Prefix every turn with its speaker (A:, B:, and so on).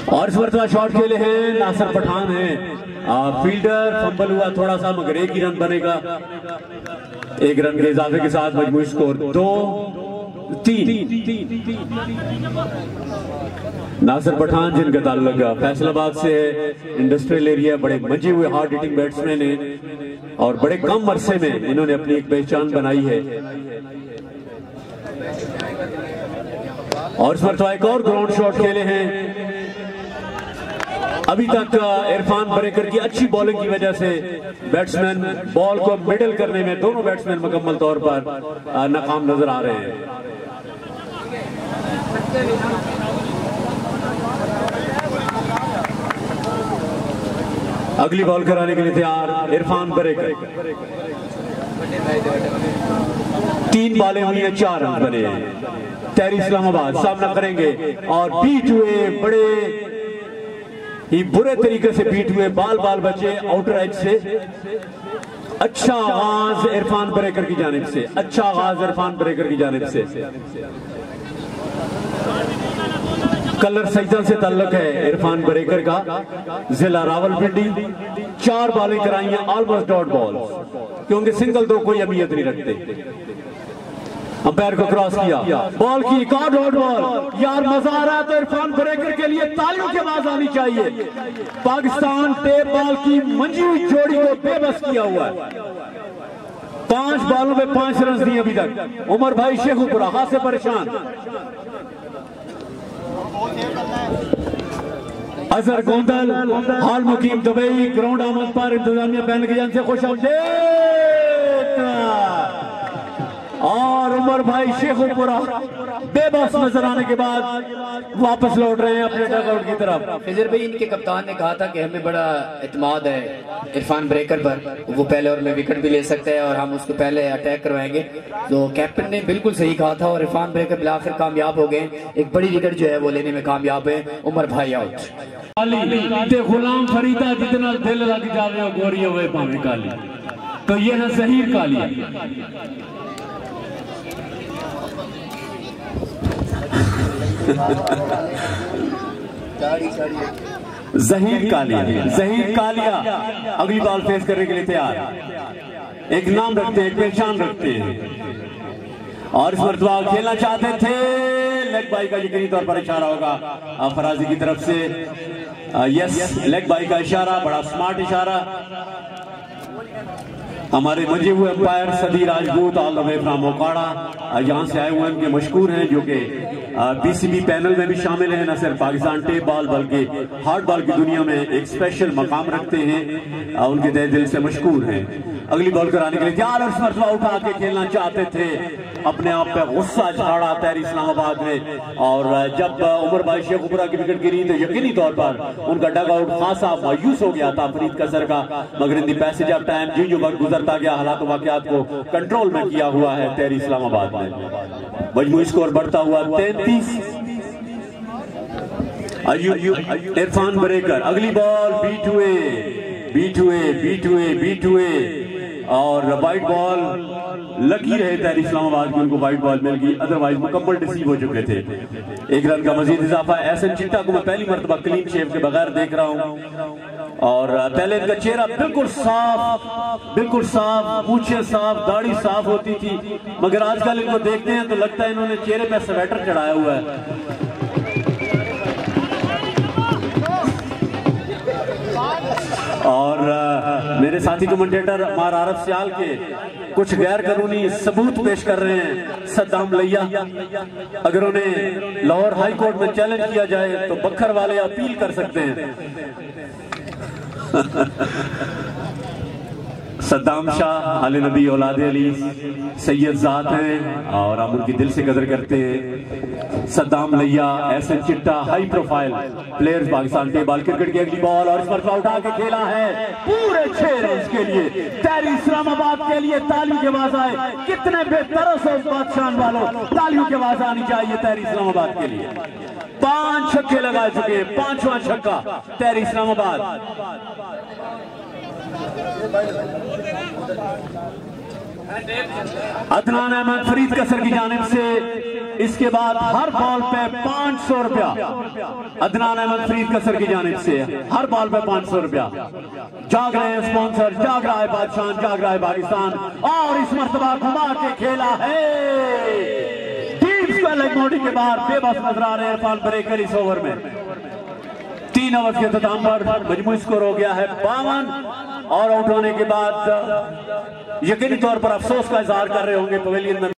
A: और इस मरतबा शॉट खेले हैं नासिर पठान है। फील्डर फंबल हुआ थोड़ा सा, मगर एक ही रन बनेगा। एक रन के इजाफे के साथ मजमूई स्कोर 2-3। नासिर पठान जिनका ताल्लुक फैसलाबाद से है, इंडस्ट्रियल एरिया, बड़े मंजे हुए हार्ड हिटिंग बैट्समैन हैं और बड़े कम अरसे में इन्होंने अपनी एक पहचान बनाई है। और इस मरतबा एक और ग्राउंड शॉट खेले हैं। अभी तक इरफान बरेकर की अच्छी बॉलिंग की वजह से बैट्समैन बॉल को मिडल करने में दोनों बैट्समैन मुकम्मल तौर पर नाकाम नजर आ रहे हैं। अगली बॉल कराने के लिए तैयार इरफान बरेकर। 3 बॉलें हुई हैं, 4 रन बने हैं। तहरी इस्लामाबाद सामना करेंगे और बीट हुए, बड़े ही बुरे तरीके से बीट हुए, बाल बचे आउटर एज से। अच्छा आगाज इरफान बरेकर की जानिब से, अच्छा आगाज इरफान बरेकर की जानिब से। कलर सजदा से ताल्लुक है इरफान बरेकर का, जिला रावलपिंडी। 4 बॉलें कराई हैं, ऑलमोस्ट डॉट बॉल, क्योंकि सिंगल 2 कोई अहमियत नहीं रखते। अंपायर को क्रॉस किया, बॉल की एक और डॉट बॉल। यार मजा आ रहा है तो इरफान बरेकर के लिए तालियों की आवाज आनी चाहिए। पाकिस्तान टेप बॉल की मंजी हुई जोड़ी को बेबस किया हुआ है। 5 बॉलों में 5 रन दिए अभी तक। उमर भाई शेखुपुरा हाथ से परेशान। अजहर गोंदल, हाल मुकीम दुबई, ग्राउंड आमद पर इंतजामिया पैनल की जान से खुश आमदीद। और उमर भाई शेखुपुरा बेबस नजर आने के बाद वापस लौट रहे हैं अपने डगआउट की तरफ।
B: खिजर भाई, इनके कप्तान ने कहा था कि हमें बड़ा इत्मीनान है इरफान बरेकर पर, वो पहले ओवर में विकेट भी ले सकते हैं और हम उसको पहले अटैक करवाएंगे। तो कैप्टन ने बिल्कुल सही कहा था और इरफान बरेकर बिलाखिर कामयाब हो गए। एक बड़ी विकेट जो है वो लेने में कामयाब है। उमर भाई आउट।
A: गुलाम फरीदा जितना दिल लग जावे और गोरी हुए पावे काली, तो ये ना जहीर काली। जहीर कालिया अगली बॉल फेस करने के लिए तैयार। एक नाम रखते हैं, एक पहचान रखते हैं और इस मरतबा खेलना चाहते थे। लेग बाई का यकीनी तौर पर इशारा होगा फराजी की तरफ से। यस, लेग बाई का इशारा, बड़ा स्मार्ट इशारा। हमारे मंजे हुए umpire Sadi Rajput all the way from Okara यहाँ से आए हुए हैं, उनके मशहूर हैं, जो कि पीसीबी पैनल में भी शामिल हैं। न सिर्फ पाकिस्तान टेप बॉल बल्कि हार्ड बॉल की दुनिया में एक स्पेशल मकाम रखते हैं, उनके तहे दिल से मशहूर हैं। अगली बॉल कराने के लिए तैयार। और मरतबा उठा के खेलना चाहते थे, अपने आप पे गुस्सा झाड़ा तहरी इस्लामाबाद में। और जब उमर भाई शेखुपुरा की विकेट गिरी तो यकीनी तौर पर उनका डगआउट खासा मायूस हो गया था फरीद कसर का, मगर in the passage of time जो वक्त गुजरता गया हालात वाकयात को कंट्रोल में किया हुआ है तहरी इस्लामाबाद ने। मजमूई स्कोर बढ़ता हुआ 33। इरफान बरेकर अगली बॉल बीट हुए और वाइट बॉल लगी रहे तहरी इस्लामाबाद की, उनको वाइट बॉल मिल गई, अदरवाइज मुकम्मल डिसीव हो चुके थे। 1 रन का मजीद इजाफा। एहसन चिट्टा को मैं पहली मरतबा क्लीन शेव के बगैर देख रहा हूं और पहले इनका चेहरा बिल्कुल साफ, पूछे साफ, दाढ़ी साफ होती थी, मगर आजकल इनको देखते हैं तो लगता है इन्होंने चेहरे पे स्वेटर चढ़ाया हुआ है। और मेरे साथी कमेंटेटर मार आरफ सियाल के कुछ गैर कानूनी सबूत पेश कर रहे हैं। सद्दाम लैया, अगर उन्हें लाहौर हाई कोर्ट में चैलेंज किया जाए तो बखर वाले अपील कर सकते हैं। सद्दाम शाह आले नबी औलादे अली सैयद ज़ात हैं और हम उनकी दिल से कदर करते हैं। Saddam Layyah, Ehsan Chitta, high profile players Pakistan tape ball cricket की अगली बॉल और इस पर उठा के खेला है पूरे 6 रन के लिए तहरी इस्लामाबाद के लिए। तालियों की आवाज आए, कितने बेतरस हो बादशाह वालों, तालियों की आवाज आनी चाहिए तहरी इस्लामाबाद के लिए। 5 छक्के लगा चुके, 5वां छक्का तहरी इस्लामाबाद। अदनान अहमद फरीद कसर की जानिब से। इसके बाद हर बॉल पे 500 रुपया अदनान अहमद फरीद कसर की जानिब से, हर बॉल पे 500 रुपया। जाग रहे हैं स्पॉन्सर, जाग रहा है बादशाह, जाग रहा है पाकिस्तान, और इस मर्तबा घुमा के खेला है। लेग मोड़ी के बाहर बेबस नजर आ रहे हैं इरफान ब्रेकर इस ओवर में। 3 ओवर के इख्तिताम पर मजमूई स्कोर हो गया है 52, और आउट होने के बाद यकीनी तौर पर अफसोस का इजहार कर रहे होंगे पवेलियन में।